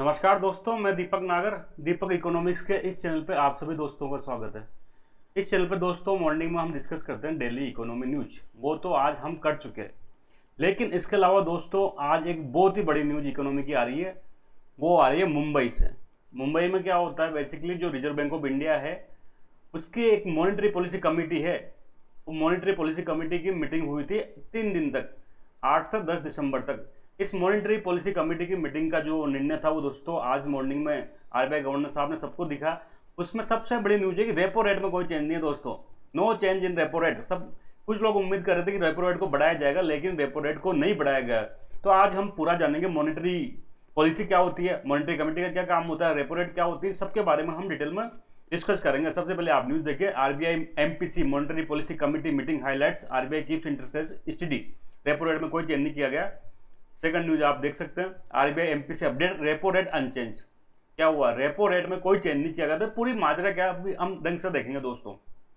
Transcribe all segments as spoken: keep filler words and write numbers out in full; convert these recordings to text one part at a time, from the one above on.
नमस्कार दोस्तों, मैं दीपक नागर। दीपक इकोनॉमिक्स के इस चैनल पे आप सभी दोस्तों का स्वागत है। इस चैनल पे दोस्तों मॉर्निंग में हम डिस्कस करते हैं डेली इकोनॉमी न्यूज। वो तो आज हम कर चुके हैं, लेकिन इसके अलावा दोस्तों आज एक बहुत ही बड़ी न्यूज इकोनॉमी की आ रही है। वो आ रही है मुंबई से। मुंबई में क्या होता है, बेसिकली जो रिजर्व बैंक ऑफ इंडिया है उसकी एक मॉनिटरी पॉलिसी कमेटी है। वो मॉनिटरी पॉलिसी कमेटी की मीटिंग हुई थी तीन दिन तक, आठ से दस दिसंबर तक। इस मॉनिटरी पॉलिसी कमेटी की मीटिंग का जो निर्णय था वो दोस्तों आज मॉर्निंग में आरबीआई गवर्नर साहब ने सबको दिखा। उसमें सबसे बड़ी न्यूज है कि रेपो रेट में कोई चेंज नहीं है दोस्तों। No change in repo rate. सब कुछ लोग उम्मीद कर रहे थे कि रेपो रेट को बढ़ाया जाएगा, लेकिन रेपो रेट को नहीं बढ़ाया गया। तो आज हम पूरा जानेंगे मॉनिटरी पॉलिसी क्या होती है, मॉनिटरी कमेटी का क्या काम होता है, रेपो रेट क्या होती है, सबके बारे में हम डिटेल में डिस्कस करेंगे। सबसे पहले आप न्यूज देखिए, RBI MPC monetary policy committee meeting highlights RBI keeps interest rate steady. Repo rate में कोई चेंज नहीं किया गया। सेकंड न्यूज आप देख सकते हैं, RBI MPC update repo rate unchanged. क्या हुआ, रेपो रेट में कोई चेंज नहीं किया गया। तो पूरी माजरा क्या अभी हम ढंग से देखेंगे दोस्तों।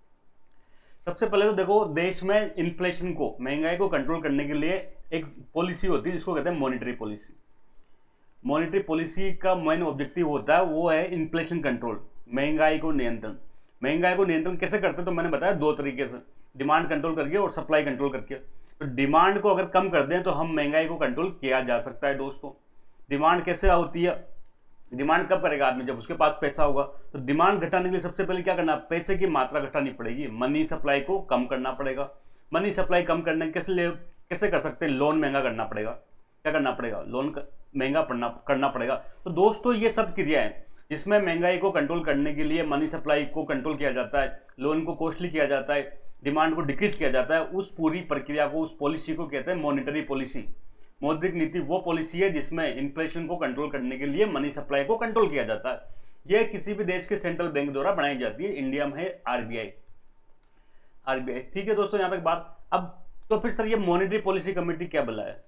सबसे पहले तो देखो, देश में इन्फ्लेशन को, महंगाई को कंट्रोल करने के लिए एक पॉलिसी होती है जिसको कहते हैं मॉनिटरी पॉलिसी। मॉनिटरी पॉलिसी का मेन ऑब्जेक्टिव होता है वो है इन्फ्लेशन कंट्रोल, महंगाई को नियंत्रण। महंगाई को नियंत्रण कैसे करते हैं तो मैंने बताया दो तरीके से, डिमांड कंट्रोल करके और सप्लाई कंट्रोल करके। तो डिमांड को अगर कम कर दें तो हम महंगाई को कंट्रोल किया जा सकता है दोस्तों। डिमांड कैसे होती है, डिमांड कब करेगा आदमी, जब उसके पास पैसा होगा। तो डिमांड घटाने के लिए सबसे पहले क्या करना, पैसे की मात्रा घटानी पड़ेगी, मनी सप्लाई को कम करना पड़ेगा। मनी सप्लाई कम करने कैसे ले कैसे कर सकते हैं, लोन महंगा करना पड़ेगा। क्या करना पड़ेगा, लोन महंगा पड़ना करना पड़ेगा। तो दोस्तों ये सब क्रियाएं जिसमें महंगाई को कंट्रोल करने के लिए मनी सप्लाई को कंट्रोल किया जाता है, लोन को कॉस्टली किया जाता है, डिमांड को डिक्रीज किया जाता है, उस पूरी प्रक्रिया को, उस पॉलिसी को कहते हैं मॉनिटरी पॉलिसी। मौद्रिक नीति वो पॉलिसी है जिसमें इन्फ्लेशन को कंट्रोल करने के लिए मनी सप्लाई को कंट्रोल किया जाता है। यह किसी भी देश के सेंट्रल बैंक द्वारा बनाई जाती है। इंडिया में है आरबीआई। आरबीआई ठीक है दोस्तों, यहां तक बात। अब तो फिर सर ये मॉनिटरी पॉलिसी कमेटी क्या बुलाया है,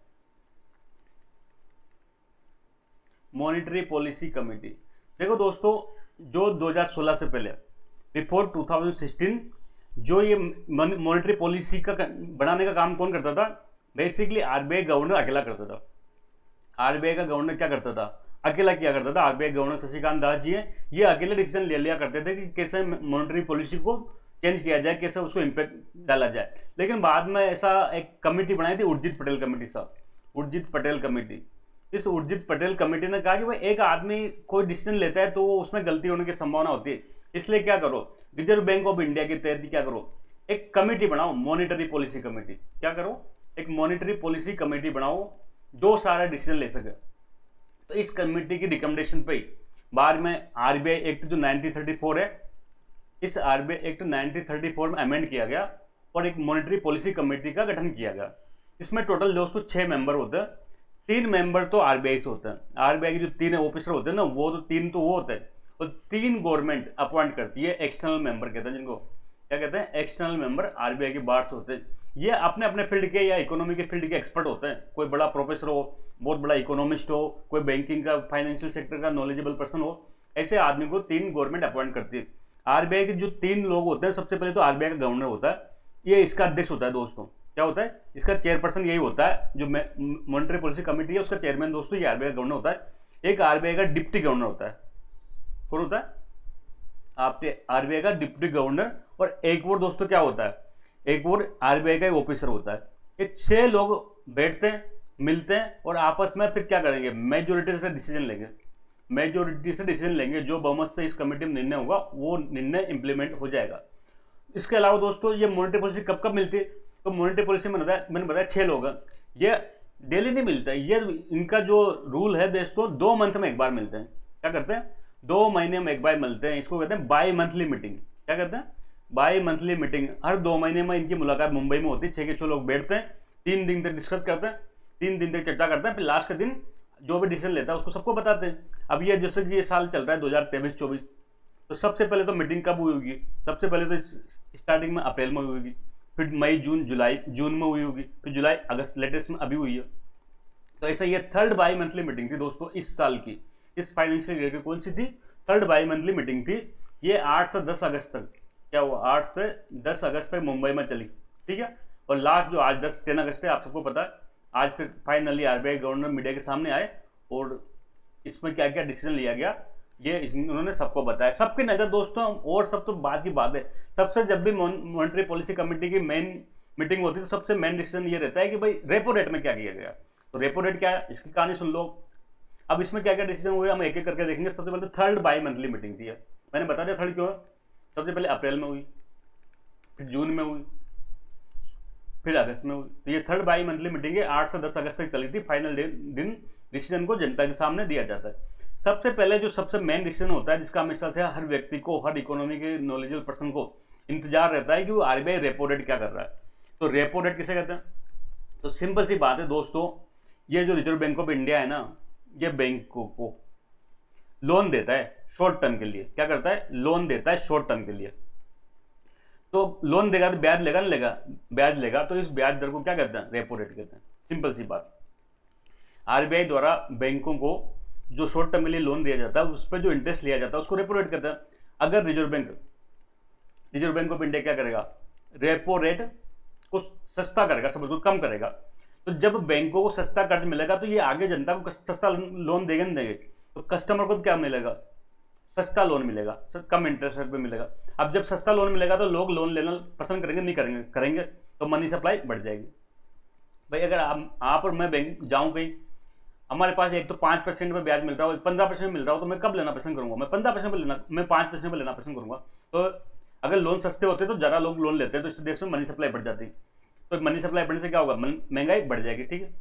मॉनिटरी पॉलिसी कमेटी। देखो दोस्तों, जो दो हज़ार सोलह से पहले, बिफोर दो हज़ार सोलह, जो ये मॉनिटरी पॉलिसी का बनाने का काम कौन करता था, बेसिकली आरबीआई गवर्नर अकेला करता था। आरबीआई का गवर्नर क्या करता था, अकेला किया करता था। आरबीआई गवर्नर शशिकांत दास जी हैं, ये अकेले डिसीजन ले लिया करते थे कि कैसे मॉनिटरी पॉलिसी को चेंज किया जाए, कैसे उसको इम्पैक्ट डाला जाए। लेकिन बाद में ऐसा एक कमेटी बनाई थी, उर्जित पटेल कमेटी साहब, उर्जित पटेल कमेटी। इस उर्जित पटेल कमेटी ने कहा कि भाई एक आदमी कोई डिसीजन लेता है तो उसमें गलती होने की संभावना होती है, इसलिए क्या करो, रिजर्व बैंक ऑफ इंडिया के तहत क्या करो, एक कमेटी बनाओ, मॉनिटरी पॉलिसी कमेटी। क्या करो, एक मॉनिटरी पॉलिसी कमेटी बनाओ जो सारा डिसीजन ले सके। तो इस कमेटी की रिकमेंडेशन पे बाद में आरबीआई एक्ट जो नाइनटीन थर्टी फोर है, इस RBI act nineteen thirty four में अमेंड किया गया और एक मॉनिटरी पॉलिसी कमेटी का गठन किया गया। इसमें टोटल दोस्तों छह मेंबर होते हैं। तीन मेंबर तो आरबीआई से होते हैं। आरबीआई के जो तीन ऑफिसर होते हैं ना, वो तो तीन तो वो होते हैं, और तीन गवर्नमेंट अपॉइंट करती है, एक्सटर्नल मेंबर कहते हैं जिनको। क्या कहते हैं, एक्सटर्नल मेंबर आरबीआई के बाहर से होते हैं। ये अपने अपने फील्ड के या इकोनॉमी के फील्ड के एक्सपर्ट होते हैं। कोई बड़ा प्रोफेसर हो, बहुत बड़ा इकोनॉमिस्ट हो, कोई बैंकिंग का, फाइनेंशियल सेक्टर का नॉलेजेबल पर्सन हो, ऐसे आदमी को तीन गवर्नमेंट अपॉइंट करती है। आरबीआई के जो तीन लोग होते हैं, सबसे पहले तो आरबीआई का गवर्नर होता है, ये इसका अध्यक्ष होता है दोस्तों। क्या होता है, इसका चेयरपर्सन यही होता है। जो मॉनिटरी पॉलिसी कमेटी है उसका चेयरमैन दोस्तों ये आरबीआई का गवर्नर होता है। एक आरबीआई का डिप्टी गवर्नर होता है। कौन होता है, आपके आरबीआई का डिप्टी गवर्नर। और एक और दोस्तों क्या होता है, एक और आरबीआई का ऑफिसर होता है। ये छह लोग बैठते हैं, मिलते हैं और आपस में फिर क्या करेंगे, मेजोरिटी से डिसीजन लेंगे। मेजोरिटी से डिसीजन लेंगे, जो बहुमत से इस कमेटी में निर्णय होगा वो निर्णय इंप्लीमेंट हो जाएगा। इसके अलावा दोस्तों ये मॉनिटरी पॉलिसी कब कब मिलती है, तो मॉनिटरी पॉलिसी में बताया मैंने बताया छह लोग हैं। ये डेली नहीं मिलता है, ये इनका जो रूल है दोस्तों, दो मंथ में एक बार मिलते हैं। क्या करते हैं, दो महीने में एक बार मिलते हैं। इसको कहते हैं बाई मंथली मीटिंग। क्या कहते हैं, बाई मंथली मीटिंग। हर दो महीने में इनकी मुलाकात मुंबई में होती है। छह के छह लोग बैठते हैं, तीन दिन तक डिस्कस करते हैं, तीन दिन तक चर्चा करते हैं, फिर लास्ट के दिन जो भी डिसीजन लेता है उसको सबको बताते हैं। अब ये जैसे कि ये साल चल रहा है दो हजार तेईस चौबीस, तो सबसे पहले तो मीटिंग कब हुई होगी, सबसे पहले तो स्टार्टिंग में अप्रैल में हुई होगी, फिर मई जून जुलाई जून में हुई होगी, फिर जुलाई अगस्त लेटेस्ट में अभी हुई है। तो ऐसा ये थर्ड बाई मंथली मीटिंग थी दोस्तों इस साल की। इस फाइनेंशियल ईयर की कौन सी थी, थर्ड बाई मंथली मीटिंग थी। ये आठ से दस अगस्त तक, क्या हुआ, आठ से दस अगस्त तक मुंबई में चली। ठीक है, और लास्ट जो आज दस टेन अगस्त है, आप सबको पता है, आज फिर फाइनली आरबीआई गवर्नर मीडिया के सामने आए और इसमें क्या क्या डिसीजन लिया गया ये उन्होंने सबको बताया। सबकी नज़र दोस्तों, और सब तो बात की बात है, सबसे जब भी मॉनेटरी पॉलिसी कमेटी की मेन मीटिंग होती है तो सबसे मेन डिसीजन ये रहता है कि भाई रेपो रेट में क्या किया गया। तो रेपो रेट क्या है इसकी कहानी सुन लो। अब इसमें क्या क्या डिसीजन हुए हम एक एक करके देखेंगे। सबसे पहले थर्ड बाई मंथली मीटिंग थी, मैंने बता दिया थर्ड क्यों है। सबसे पहले अप्रैल में हुई, फिर जून में हुई, फिर अगस्त में हुई। तो ये थर्ड बाई मंथली मीटिंग है, आठ से दस अगस्त तक चली थी। फाइनल दिन डिसीजन को जनता के सामने दिया जाता है। सबसे पहले जो सबसे मेन डिसीजन होता है, जिसका हमेशा से हर व्यक्ति को, हर इकोनॉमी के नॉलेजेबल पर्सन को इंतजार रहता है कि वो आरबीआई रेपो रेट क्या कर रहा है। तो रेपो रेट किसे कहते हैं? तो सिंपल सी बात है दोस्तों, ये जो रिजर्व बैंक ऑफ इंडिया है ना, ये बैंकों को लोन देता है शॉर्ट टर्म के लिए। क्या करता है? लोन देता है शॉर्ट टर्म के लिए। तो लोन देगा तो ब्याज लेगा, नहीं लेगा? ब्याज लेगा। तो इस ब्याज दर को क्या कहते हैं? रेपो रेट कहते हैं। सिंपल सी बात। आरबीआई द्वारा बैंकों को जो शॉर्ट टर्म के लिए लोन दिया जाता है उस पर जो इंटरेस्ट लिया जाता है उसको रेपो रेट कहते हैं। अगर reserve bank reserve bank of India क्या करेगा? रेपो रेट को सस्ता करेगा, सब उसको कम करेगा। तो जब बैंकों को सस्ता कर्ज मिलेगा तो ये आगे जनता को सस्ता लोन देंगे नहीं देंगे? तो कस्टमर को क्या मिलेगा? सस्ता लोन मिलेगा, कम इंटरेस्ट रेट पे मिलेगा। अब जब सस्ता लोन मिलेगा तो लोग लोन लेना पसंद करेंगे, नहीं करेंगे? करेंगे। तो मनी सप्लाई बढ़ जाएगी। भाई अगर आप आप और मैं बैंक जाऊं कहीं, हमारे पास एक तो पांच परसेंट में ब्याज मिल रहा हो, पंद्रह परसेंट मिल रहा हो, तो मैं कब लेना पसंद करूंगा? मैं पंद्रह परसेंट पे लेना, मैं पांच परसेंट पे लेना पसंद करूंगा। तो अगर लोन सस्ते होते तो ज्यादा लोग लोन लेते हैं, तो इस देश में मनी सप्लाई बढ़ जाती। तो मनी सप्लाई बढ़ने से क्या होगा? महंगाई बढ़ जाएगी। ठीक है।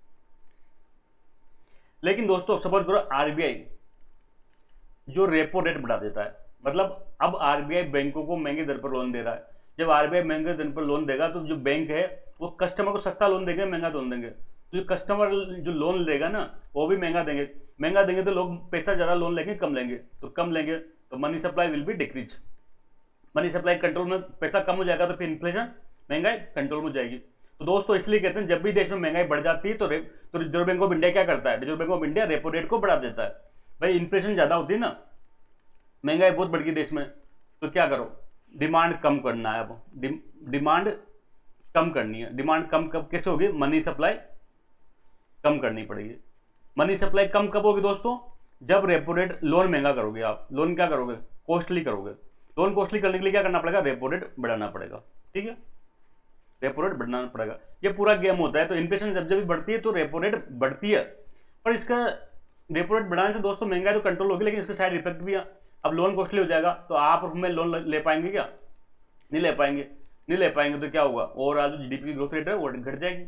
लेकिन दोस्तों सपोज करो आरबीआई जो रेपो रेट बढ़ा देता है, मतलब अब आरबीआई बैंकों को महंगे दर पर लोन दे रहा है। जब आरबीआई महंगे दर पर लोन देगा तो जो बैंक है वो कस्टमर को सस्ता लोन देंगे, महंगा लोन देंगे। तो जो कस्टमर जो लोन लेगा ना वो भी महंगा देंगे। महंगा देंगे तो लोग पैसा ज्यादा लोन लेंगे, कम लेंगे। तो कम लेंगे तो money supply will be decrease. Money supply control में, पैसा कम हो जाएगा तो फिर इन्फ्लेशन, महंगाई कंट्रोल में हो जाएगी। तो दोस्तों इसलिए कहते हैं जब भी देश में महंगाई बढ़ जाती है तो तो रिजर्व बैंक ऑफ इंडिया क्या करता है? Reserve bank of India repo rate को बढ़ा देता है। भाई इन्फ्लेशन ज्यादा होती है ना, महंगाई बहुत बढ़ गई देश में, तो क्या करो? डिमांड कम करना है। अब डि, डिमांड कम करनी है। डिमांड कम कब कैसे होगी? मनी सप्लाई कम करनी पड़ेगी। मनी सप्लाई कम कब होगी दोस्तों? जब रेपो रेट, लोन महंगा करोगे आप, लोन क्या करोगे? कॉस्टली करोगे। लोन कॉस्टली करने के लिए क्या करना पड़ेगा? रेपो रेट बढ़ाना पड़ेगा। ठीक है, रेपो रेट बढ़ाना पड़ेगा। ये पूरा गेम होता है। तो इन्फ्लेशन जब जब बढ़ती है तो रेपो रेट बढ़ती है। पर इसका रेपो रेट बढ़ाने से दोस्तों महंगाई तो कंट्रोल होगी, लेकिन इसके साइड इफेक्ट भी है। अब लोन कॉस्टली हो जाएगा तो आप और मैं लोन ले पाएंगे क्या? नहीं ले पाएंगे। नहीं ले पाएंगे तो क्या होगा? ओवरऑल जो जीडीपी की ग्रोथ रेट है वो घट जाएगी।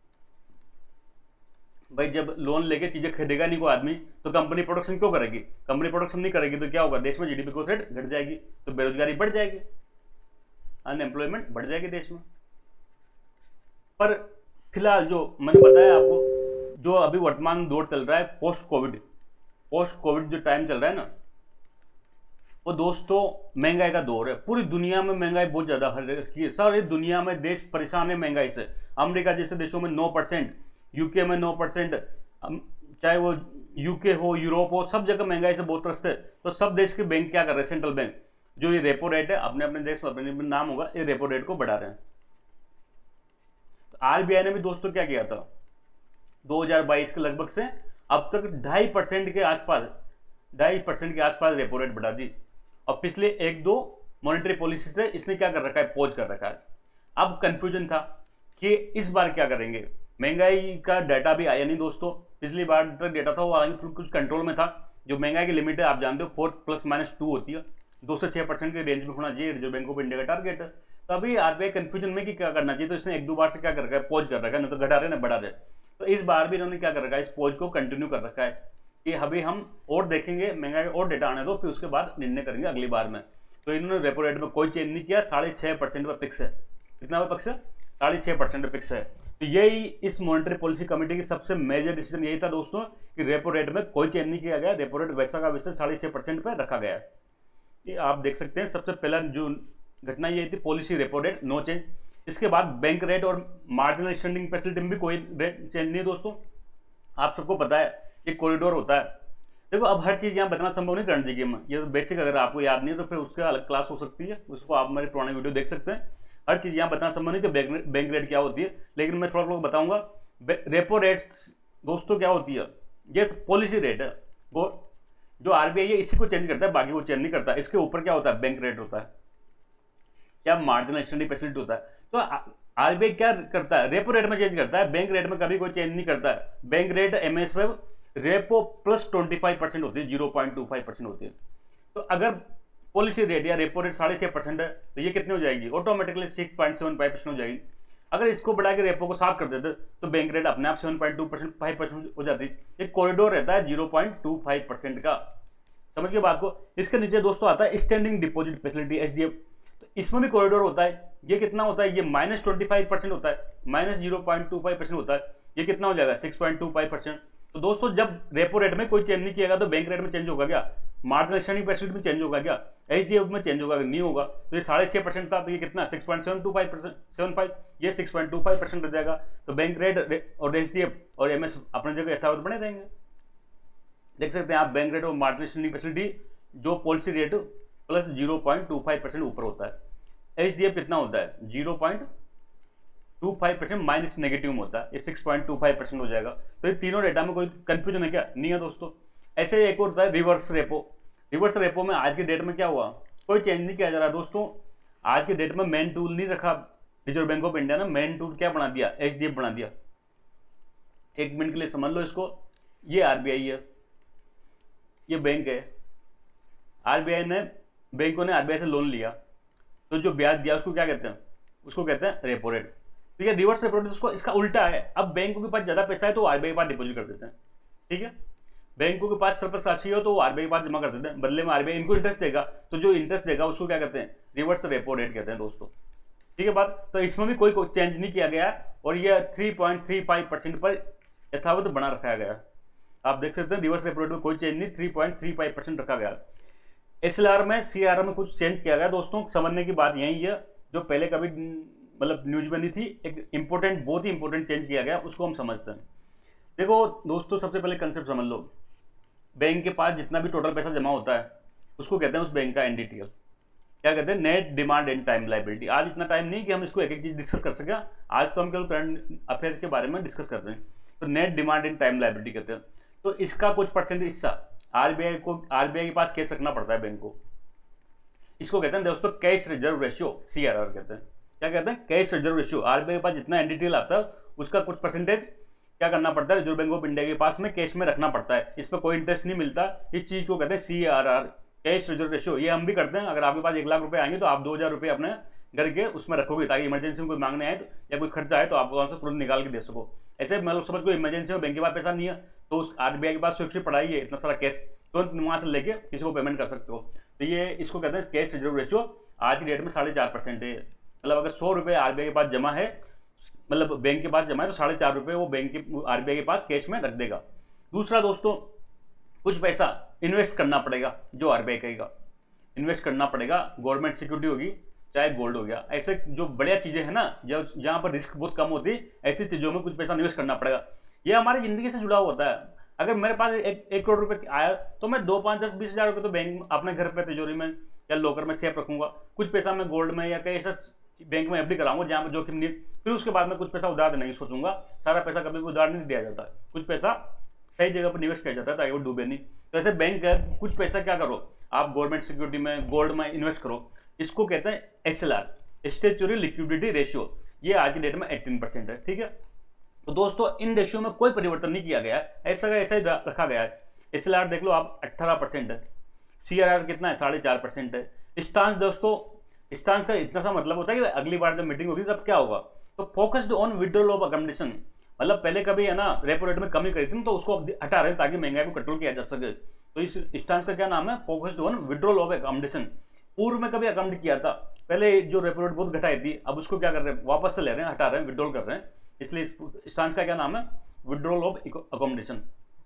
भाई जब लोन लेके चीजें खरीदेगा नहीं कोई आदमी तो कंपनी प्रोडक्शन क्यों करेगी? कंपनी प्रोडक्शन नहीं करेगी तो क्या होगा? देश में जीडीपी ग्रोथ रेट घट जाएगी, तो बेरोजगारी बढ़ जाएगी, अनएम्प्लॉयमेंट बढ़ जाएगी देश में। पर फिलहाल जो मैंने बताया आपको, जो अभी वर्तमान दौर चल रहा है पोस्ट कोविड, पोस्ट कोविड जो टाइम चल रहा है ना, वो दोस्तों महंगाई का दौर है। पूरी दुनिया में महंगाई बहुत ज्यादा हो रही है। सारी दुनिया में देश परेशान है महंगाई से। अमेरिका जैसे देशों में नौ परसेंट, यूके में नौ परसेंट, चाहे वो यूके हो, यूरोप हो, सब जगह महंगाई से बहुत त्रस्त है। तो सब देश के बैंक क्या कर रहे हैं? सेंट्रल बैंक जो ये रेपो रेट है, अपने अपने देश में अपने नाम होगा, ये रेपो रेट को बढ़ा रहे हैं। तो आरबीआई ने भी दोस्तों क्या किया था? दो हज़ार बाईस के लगभग से अब तक ढाई परसेंट के आसपास ढाई परसेंट के आसपास रेपो रेट बढ़ा दी। और पिछले एक दो मॉनेटरी पॉलिसी से इसने क्या कर रखा है? पॉज कर रखा है। अब कंफ्यूजन था कि इस बार क्या करेंगे। महंगाई का डाटा भी आया नहीं दोस्तों। पिछली बार तक डाटा था वो कुछ कंट्रोल में था। जो महंगाई की लिमिट है आप जानते हो, फोर प्लस माइनस टू होती है, दो से छह परसेंट के रेंज में होना चाहिए रिजर्व बैंक ऑफ इंडिया का टारगेट है। तो अभी आरबीआई कंफ्यूजन में कि क्या करना चाहिए, तो इसने एक दो बार से क्या कर रखा है? पॉज कर रखा है, ना तो घटा रहे ना बढ़ा रहे। तो इस बार भी इन्होंने क्या कर रखा है? इस पॉज को कंटिन्यू कर रखा है कि अभी हम और देखेंगे, महंगाई और डेटा आने दो, फिर उसके बाद निर्णय करेंगे अगली बार में। तो इन्होंने रेपो रेट में कोई चेंज नहीं किया, साढ़े छह परसेंट पर फिक्स है। कितना पर फिक्स है? साढ़े छह परसेंट पर फिक्स है। तो यही इस मॉनेटरी पॉलिसी कमेटी की सबसे मेजर डिसीजन यही था दोस्तों कि रेपो रेट में कोई चेंज नहीं किया गया। रेपो रेट वैसा का वैसा साढ़े छह परसेंट पर रखा गया है। ये आप देख सकते हैं। सबसे पहला जो घटना ये थी, policy repo rate no change. इसके बाद बैंक रेट और मार्जिनल स्टैंडिंग फैसिलिटी में भी कोई रेट चेंज नहीं है दोस्तों। आप सबको पता है ये कॉरिडोर होता है। देखो अब हर चीज यहाँ बताना संभव नहीं करने चाहिए। ये तो बेसिक, अगर आपको याद नहीं है तो फिर उसका अलग क्लास हो सकती है, उसको आप मेरे पुराने वीडियो देख सकते हैं। हर चीज यहाँ बताना संभव नहीं कि बैंक बैंक रेट क्या होती है, लेकिन मैं थोड़ा बहुत बताऊंगा। रेपो रेट्स दोस्तों क्या होती है? ये पॉलिसी रेट है। वो जो आरबीआई है इसी को चेंज करता है, बाकी वो चेंज नहीं करता। इसके ऊपर क्या होता है, बैंक रेट होता है, क्या मार्जिनल स्टैंडिंग फैसिलिटी होता है। तो आरबीआई क्या करता है, रेपो रेट में चेंज करता है, बैंक रेट में कभी कोई चेंज नहीं करता है। बैंक रेट एमएस में repo plus twenty five percent होती है, zero point two five percent होती है। तो अगर पॉलिसी रेट या रेपो रेट साढ़े छह परसेंट है तो ये कितनी हो जाएगी, automatically six point seven five percent हो जाएगी। अगर इसको बढ़ा के रेपो को साफ कर देते तो बैंक रेट अपने आप seven point two percent five percent हो जाती। एक कॉरिडोर रहता है zero point two five percent का, समझ के बात को। इसके नीचे दोस्तों आता है स्टैंडिंग डिपॉजिट फैसिलिटी एसडीएफ, तो इसमें भी कॉरिडोर होता है। ये कितना होता है, ये माइनस ट्वेंटी फाइव परसेंट होता है, minus zero point two five percent होता है। ये कितना हो जाएगा, six point two five percent. तो दोस्तों जब रेपो रेट में कोई चेंज नहीं किएगा तो बैंक रेट में चेंज होगा क्या, मार्जिनल स्टैंडिंग फैसिलिटी में चेंज होगा क्या, एचडीएफ में चेंज होगा नहीं होगा। तो ये साढ़े छह परसेंट था, तो ये कितना six point seven two five percent seven five ये six point two five percent हो जाएगा। तो बैंक रेट और एचडीएफ और एमएस अपने जगह यथावत बने रहेंगे। देख सकते हैं आप बैंक रेट और मार्जिनल स्टैंडिंग फैसिलिटी जो policy rate plus zero point two five percent ऊपर होता है। एचडीएफ कितना होता है, zero point two five percent minus negative में होता है, ये six point two five percent हो जाएगा। तो ये तीनों डेटा में कोई कंफ्यूजन है क्या, नहीं है दोस्तों। ऐसे एक और होता है रिवर्स रेपो। रिवर्स रेपो में आज के डेट में क्या हुआ, कोई चेंज नहीं किया जा रहा दोस्तों। आज के डेट में मेन टूल नहीं रखा रिजर्व बैंक ऑफ इंडिया ने, मेन टूल क्या बना दिया, एचडीएफ बना दिया। एक मिनट के लिए समझ लो इसको, ये आरबीआई है, ये बैंक है। आरबीआई ने, बैंकों ने आरबीआई से लोन लिया तो जो ब्याज दिया उसको क्या कहते हैं, उसको कहते हैं रेपो रेट। तो ये रिवर्स रेपो रेट उसको इसका उल्टा है। अब बैंकों के पास ज्यादा पैसा है तो आरबीआई के पास डिपॉजिट कर देते हैं, ठीक है। बैंकों के पास सरप्लस राशि हो तो वो आरबीआई के पास जमा कर देते हैं, बदले में आरबीआई इनको इंटरेस्ट देगा। तो जो इंटरेस्ट देगा उसको क्या कहते हैं, रिवर्स रेपो रेट कहते हैं दोस्तों, ठीक है बात। तो इसमें भी कोई चेंज नहीं किया गया और ये three point three five percent पर यथावत बना रखा गया। आप देख सकते हैं रिवर्स रेपो रेट में कोई चेंज नहीं, three point three five percent रखा गया। एसएलआर में, सीआरआर में कुछ चेंज किया गया दोस्तों। समझने की बात यही है, जो पहले कभी मतलब न्यूज में नहीं थी, एक इंपॉर्टेंट, बहुत ही इंपॉर्टेंट चेंज किया गया, उसको हम समझते हैं। देखो दोस्तों, सबसे पहले कंसेप्ट समझ लो। बैंक के पास जितना भी टोटल पैसा जमा होता है उसको कहते हैं उस बैंक का एनडीटीएल, क्या कहते हैं, net demand and time liability. आज इतना टाइम नहीं कि हम इसको एक एक चीज डिस्कस कर सकें, आज तो हम केवल करंट अफेयर के बारे में डिस्कस करते हैं। तो net demand and time liability कहते हैं। तो इसका कुछ परसेंट हिस्सा आरबीआई को, आरबीआई के पास कैश रखना पड़ता है बैंक को। इसको कहते हैं दोस्तों कैश रिजर्व रेशियो, सीआरआर कहते हैं। क्या कहते हैं, कैश रिजर्व रेशियो। आरबीआई के पास जितना एनडीटीएल आता है उसका कुछ परसेंटेज क्या करना पड़ता है, रिजर्व बैंक ऑफ इंडिया के पास में कैश में रखना पड़ता है। इस पर कोई इंटरेस्ट नहीं मिलता। इस चीज को कहते हैं सीआरआर, कैश रिजर्व रेशियो। ये हम भी करते हैं। अगर आपके पास एक लाख रुपए आएंगे तो आप दो हजार रुपए अपने घर के उसमें रखोगे ताकि इमरजेंसी में कोई मांगने आए तो, या कोई खर्चा आए तो आप वहां से तुरंत निकाल के दे सको। ऐसे मतलब समझ को इमरजेंसी में बैंक के पास पैसा नहीं है तो उस आरबीआई के पास सुरक्षित पड़ा ही है इतना सारा कैश, तुरंत तो वहां से लेके किसी को पेमेंट कर सकते हो। तो ये इसको कहते हैं कैश रिजर्व रेशियो। आज की डेट में साढ़े चार परसेंट है। मतलब अगर सौ रुपए आरबीआई के पास जमा है, मतलब बैंक के पास जमा है, तो साढ़े चार रुपए वो बैंक के आरबीआई के पास कैश में रख देगा। दूसरा दोस्तों, कुछ पैसा इन्वेस्ट करना पड़ेगा, जो आरबीआई कहेगा इन्वेस्ट करना पड़ेगा। गवर्नमेंट सिक्योरिटी होगी, चाहे गोल्ड हो गया, ऐसे जो बढ़िया चीजें हैं ना, जब जहां पर रिस्क बहुत कम होती है, ऐसी चीजों में कुछ पैसा इन्वेस्ट करना पड़ेगा। ये हमारी जिंदगी से जुड़ा होता है। अगर मेरे पास एक एक करोड़ रुपए आया तो मैं दो पांच दस बीस हजार रुपए तो बैंक अपने घर पे तिजोरी में या लॉकर में सेफ रखूंगा। कुछ पैसा मैं गोल्ड में या कहीं ऐसा बैंक में एफडी कराऊंगा जहां पर जोखिम नहीं। फिर उसके बाद में कुछ पैसा उधार देने की सोचूंगा। सारा पैसा कभी भी उधार नहीं दिया जाता, कुछ पैसा सही जगह पर निवेश किया जाता है ताकि वो डूबे नहीं। तो ऐसे बैंक है, कुछ पैसा क्या करो आप गवर्नमेंट सिक्योरिटी में, गोल्ड में इन्वेस्ट करो। इसको कहते हैं एसएलआर, स्टैट्यूटरी लिक्विडिटी रेशियो। ये आज की डेट में अठारह परसेंट है, ठीक है। तो दोस्तों इन रेशियो में कोई परिवर्तन नहीं किया गया है, ऐसा का ऐसा ही रखा गया है। एसएलआर देख लो आप अठारह परसेंट है, सीआरआर कितना है, साढ़े चार परसेंट है। स्टांस दोस्तों, स्टांस का इतना सा मतलब होता है कि अगली बार जब मीटिंग होगी तब क्या होगा, तो focused on withdrawal of accommodation. मतलब पहले कभी है ना रेपो रेट में कमी करी थी तो उसको हटा रहे ताकि महंगाई को कंट्रोल किया जा सके। तो इस स्टांस का क्या नाम है, focused on withdrawal of accommodation. पूर्व में कभी अकोमोडेट किया था, पहले जो रेपो रेट बहुत घटाई थी, अब उसको क्या कर रहे हैं, वापस से ले रहे हैं, हटा रहे हैं, विड्रॉल कर रहे हैं। इसलिए इस स्टांस का क्या नाम है, विड्रॉल ऑफ अकोमोडेशन।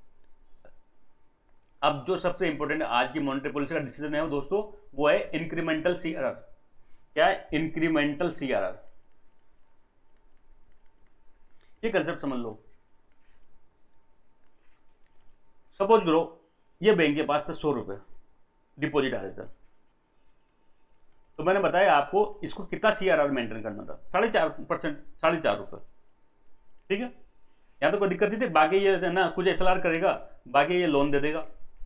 अब जो सबसे इंपॉर्टेंट आज की मॉनेटरी पॉलिसी का डिसीजन है दोस्तों, वो है इंक्रीमेंटल सीआरआर। क्या है, इंक्रीमेंटल सीआरआर। ये कंसेप्ट समझ लो। सपोज करो ये बैंक के पास था सौ रुपए डिपॉजिट आ रहे थे, तो मैंने बताया आपको इसको कितना सीआरआर मेंटेन करना था, साढ़े चार परसेंट, साढ़े चार रुपए, ठीक है। यहां तो कोई दिक्कत नहीं थी। बाकी ये ना कुछ एसएलआर करेगा, बाकी ये लोन दे देगा,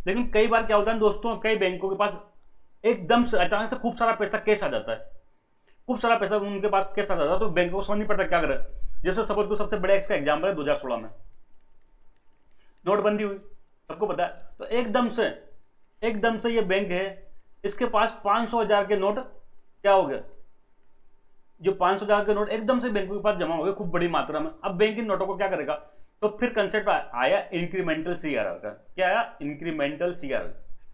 लेकिन कई बार क्या होता है दोस्तों, कई बैंकों के पास एकदम से अचानक से खूब सारा पैसा कैश आ जाता है, खूब सारा पैसा उनके पास कैश आ जाता है, तो बैंकों को समझ नहीं पड़ता क्या करे। जैसे सपोज को सबसे बड़ा इसका एग्जाम्पल है दो हजार सोलह में नोटबंदी हुई, सबको पता है। तो एकदम से एकदम से ये बैंक है, इसके पास पांच सौ हजार के नोट क्या हो गए, जो पांच सौ हजार के नोट एकदम से बैंकों के पास जमा हो गए खूब बड़ी मात्रा में। अब बैंक इन नोटों को क्या करेगा, तो फिर कंसेप्ट आया इंक्रीमेंटल सीआरआर का। क्या आया, इंक्रीमेंटल सीआरआर।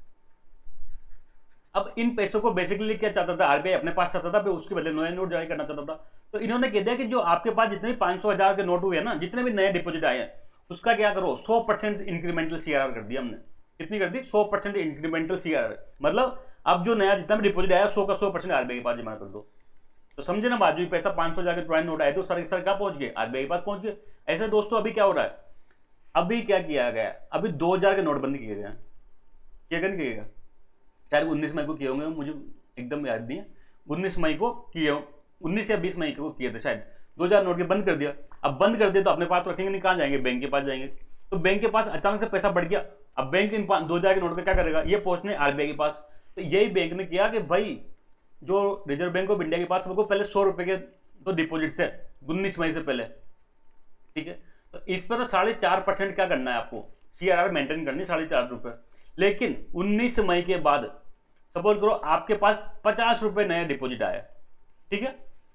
अब इन पैसों को बेसिकली क्या चाहता था, आरबीआई अपने पास चाहता था, फिर उसके बदले नए नोट जारी करना चाहता था। तो इन्होंने कह दिया कि जो आपके पास जितने भी पांच सौ हजार के नोट हुए ना, जितने भी नए डिपॉजिट आए हैं, उसका क्या करो, सौ परसेंट इंक्रीमेंटल सीआरआर कर दिया हमने। कितनी कर दी, सौ परसेंट इंक्रीमेंटल सीआरआर। मतलब अब जो नया जितना भी डिपॉजिट आया सौ का सौ परसेंट आरबीआई के पास जमा कर दो। तो समझे ना बाजू, पैसा पांच सौ हजार के पुराने नोट आए तो सर सर कहाँ पहुंच गए, आरबीआई के पास पहुंच गए। ऐसे दोस्तों अभी क्या हो रहा है, अभी क्या किया गया, अभी दो हजार के नोटबंदी किए गए, किया गया नहीं किया गया, शायद उन्नीस मई को किए होंगे, मुझे एकदम याद नहीं है, उन्नीस मई को किए, उन्नीस या बीस मई को किए थे शायद। दो हजार नोट के बंद कर दिया। अब बंद कर दिया तो अपने पास तो रखेंगे नहीं, कहाँ जाएंगे, बैंक के पास जाएंगे। तो बैंक के पास अचानक से पैसा बढ़ गया। अब बैंक इन दो हजार के नोट का क्या करेगा, ये पहुंचने आरबीआई के पास। तो यही बैंक ने किया कि भाई जो रिजर्व बैंक ऑफ इंडिया के पास सबको पहले सौ रुपए के तो डिपॉजिट थे उन्नीस मई से पहले, ठीक है। तो इस पर तो साढ़े चार परसेंट क्या करना है आपको, सीआरआर मेंटेन करनी साढ़े चार रुपए। लेकिन उन्नीस मई के बाद सपोज करो आपके पास पचास रुपए नया डिपॉजिट आया, ठीक है।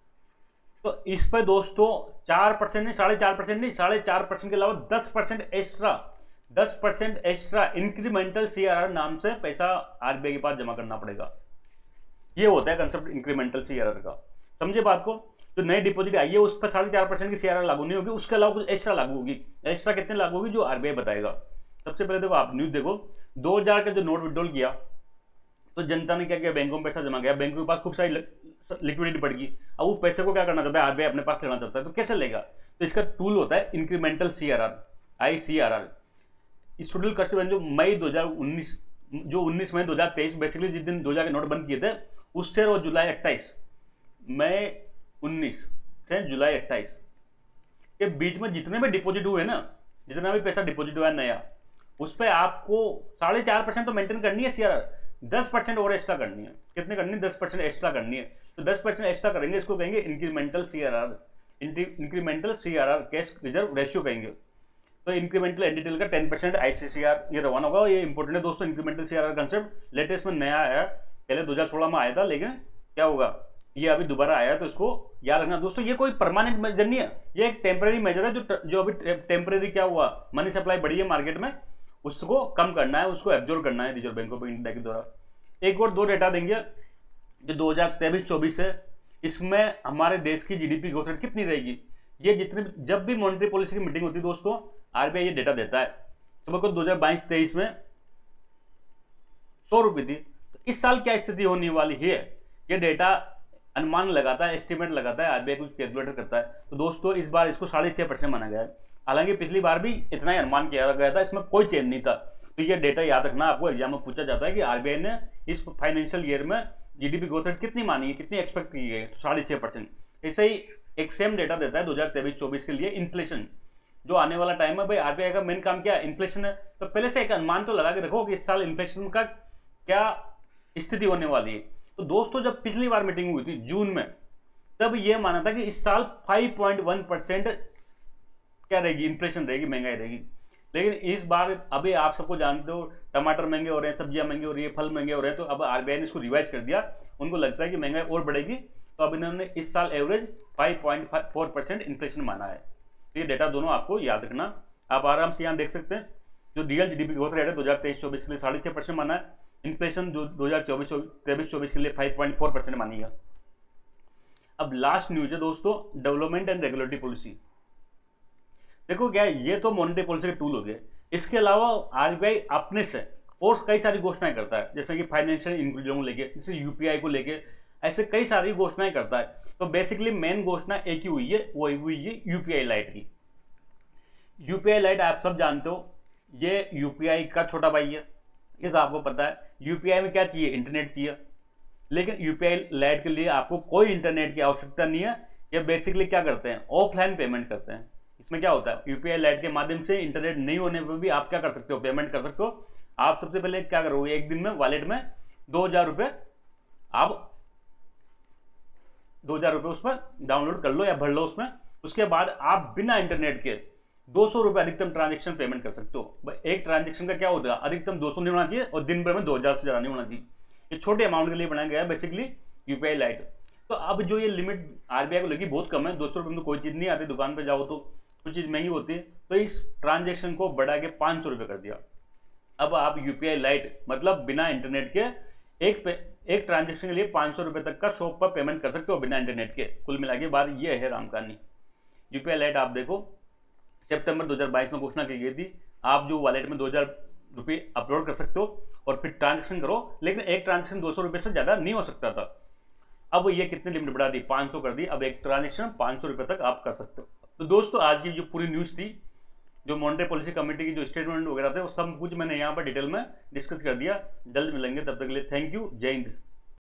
तो इस पर दोस्तों चार परसेंट नहीं, साढ़े चार परसेंट नहीं, साढ़े चार परसेंट के अलावा दस परसेंट एक्स्ट्रा, दस परसेंट एक्स्ट्रा इंक्रीमेंटल सीआरआर नाम से पैसा आरबीआई के पास जमा करना पड़ेगा। ये होता है कंसेप्ट इंक्रीमेंटल सीआरआर का। समझे बात को, जो नई डिपॉजिट आई है उस पर साढ़े चार परसेंट की सीआरआर लागू नहीं होगी, उसके अलावा कुछ एक्स्ट्रा लागू होगी। एक्स्ट्रा कितने लागू होगी जो आरबीआई बताएगा। सबसे पहले देखो आप न्यूज देखो, दो हजार का जो नोट विड्रॉल किया तो जनता ने क्या किया, बैंकों में पैसा जमा किया, बैंकों के पास खूब सारी लिक्विडिटी बढ़ गई। अब उस पैसे को क्या करना चाहता है, आरबीआई अपने पास लेना चाहता है, तो कैसे लेगा, तो इसका टूल होता है incremental CRR, ICRR. Student question जो मई दो हजार उन्नीस, जो उन्नीस मई दो हजार तेईस बेसिकली जिस दिन दो हजार के नोट बंद किए थे, उससे और जुलाई अट्ठाईस, मई उन्नीस से जुलाई अट्ठाईस के बीच में जितने भी डिपॉजिट हुए ना, जितना भी पैसा डिपॉजिट हुआ नया, उस पर आपको साढ़े चार परसेंट तो मेंटेन करनी है सीआरआर, दस परसेंट और एक्स्ट्रा करनी है। कितने करनी है, दस परसेंट एक्स्ट्रा करनी है। तो दस परसेंट एक्स्ट्रा करेंगे, इसको कहेंगे incremental CRR, incremental CRR cash reserve ratio कहेंगे। तो इंक्रीमेंटल एंटिटी का टेन परसेंट आईसीसीआर ये रवाना होगा। ये इंपोर्टेंट है दोस्तों, इंक्रीमेंटल सीआरआर कंसेप्ट लेटेस्ट में नया आया, पहले दो हजार सोलह में आया था, लेकिन क्या होगा ये अभी दोबारा आया, तो इसको याद रखना दोस्तों। ये कोई परमानेंट मेजर नहीं है, ये एक टेम्परेरी मेजर है, जो जो अभी टेम्परेरी क्या हुआ, मनी सप्लाई बढ़ी है मार्केट में, उसको कम करना है, उसको एब्जॉर्ब करना है रिजर्व बैंक ऑफ इंडिया के द्वारा। एक और दो डेटा देंगे जो दो हजार तेईस चौबीस है, इसमें हमारे देश की जीडीपी ग्रोथ रेट कितनी रहेगी। ये जितने जब भी मॉनेटरी पॉलिसी की मीटिंग होती है दोस्तों, आरबीआई ये डेटा देता है। सबको दो हजार बाईस तेईस में सौ रुपये थी, तो इस साल क्या स्थिति होने वाली है, ये डेटा अनुमान लगाता है, एस्टिमेट लगाता है, आरबीआई कुछ कैलकुलेटर करता है। तो दोस्तों इस बार इसको साढ़े छह परसेंट माना गया है, हालांकि पिछली बार भी इतना ही अनुमान किया गया था, इसमें कोई चेंज नहीं था। तो ये डेटा याद रखना, आपको एग्जाम में पूछा जाता है कि आरबीआई ने इस फाइनेंशियल ईयर में जीडीपी ग्रोथ रेट कितनी मानी है, कितनी एक्सपेक्ट की है, तो साढ़े छह परसेंट। ऐसे ही एक सेम डेटा देता है दो हजार तेईस चौबीस के लिए इन्फ्लेशन, जो आने वाला टाइम है। भाई आरबीआई का मेन काम क्या है, इन्फ्लेशन है, तो पहले से एक अनुमान तो लगा के रखो कि इस साल इन्फ्लेशन का क्या स्थिति होने वाली है। तो दोस्तों जब पिछली बार मीटिंग हुई थी जून में, तब यह माना था कि इस साल पाँच पॉइंट एक परसेंट क्या रहेगी, इन्फ्लेशन रहेगी, महंगाई रहेगी। लेकिन इस बार अभी आप सबको जानते हो टमाटर महंगे हो रहे हैं, सब्जियां महंगी हो रही है, फल महंगे हो रहे हैं, तो अब आरबीआई ने इसको रिवाइज कर दिया। उनको लगता है कि महंगाई और बढ़ेगी, तो अब इन्होंने इस साल एवरेज पाँच पॉइंट चार परसेंट इन्फ्लेशन माना है। तो ये डेटा दोनों आपको याद रखना, आप आराम से यहाँ देख सकते हैं। जो रियल जीडीपी ग्रोथ रेट है दो हजार तेईस चौबीस के लिए साढ़े छह परसेंट माना है, इन्फ्लेशन जो दो हजार चौबीस तेईस चौबीस के लिए फाइव पॉइंट फोर परसेंट मानी है। अब लास्ट न्यूज है दोस्तों, डेवलपमेंट एंड रेगुलेटरी पॉलिसी। देखो क्या है, ये तो मॉनेटरी पॉलिसी के टूल हो गए, इसके अलावा आरबीआई अपने से और कई सारी घोषणाएं करता है, जैसे कि फाइनेंशियल इंक्लूजन को लेके, जैसे यूपीआई को लेके, ऐसे कई सारी घोषणाएं करता है। तो बेसिकली मेन घोषणा एक ही हुई है, वो हुई है यूपीआई लाइट की। यूपीआई लाइट आप सब जानते हो, ये यूपीआई का छोटा भाई है, ये तो आपको पता है। यूपीआई में क्या चाहिए, इंटरनेट चाहिए, लेकिन यूपीआई लाइट के लिए आपको कोई इंटरनेट की आवश्यकता नहीं है। ये बेसिकली क्या करते हैं, ऑफलाइन पेमेंट करते हैं। इसमें क्या होता है, यूपीआई लाइट के माध्यम से इंटरनेट नहीं होने पर भी आप क्या कर सकते हो, पेमेंट कर सकते हो। आप सबसे पहले क्या करोगे, एक दिन में वॉलेट में दो हजार रुपये आप दो हजार रुपये उसमें डाउनलोड कर लो या भर लो उसमें। उसके बाद आप बिना इंटरनेट के दो सौ रुपये अधिकतम ट्रांजेक्शन पेमेंट कर सकते हो। एक ट्रांजेक्शन का क्या होता है, अधिकतम दो सौ नहीं होना चाहिए और दिन भर में दो हजार से ज़्यादा नहीं होना चाहिए। ये छोटे अमाउंट के लिए बनाया गया है बेसिकली यूपीआई लाइट। तो अब जो ये लिमिट आरबीआई को लगी बहुत कम है, दो सौ रुपये में तो कोई चीज़ नहीं आती, दुकान पर जाओ तो कुछ चीज़ महंगी होती है, तो इस ट्रांजेक्शन को बढ़ा के पाँच सौ रुपये कर दिया। अब आप यूपीआई लाइट मतलब बिना इंटरनेट के एक पे, एक ट्रांजेक्शन के लिए पाँच सौ रुपये तक का शॉप पर पेमेंट कर सकते हो बिना इंटरनेट के। कुल मिला के बात ये है राम कहानी। यूपीआई लाइट आप देखो सितंबर दो हज़ार बाईस में घोषणा की गई थी, आप जो वॉलेट में दो हजार रुपये अपलोड कर सकते हो और फिर ट्रांजेक्शन करो, लेकिन एक ट्रांजेक्शन दो सौ रुपये से ज़्यादा नहीं हो सकता था। अब ये कितनी लिमिट बढ़ा दी, पाँच सौ कर दी। अब एक ट्रांजेक्शन पाँच सौ रुपये तक आप कर सकते हो। तो दोस्तों आज की जो पूरी न्यूज़ थी, जो मॉनेटरी पॉलिसी कमेटी की जो स्टेटमेंट वगैरह थे, वो सब कुछ मैंने यहाँ पर डिटेल में डिस्कस कर दिया। जल्द मिलेंगे, तब तक के लिए थैंक यू, जय हिंद।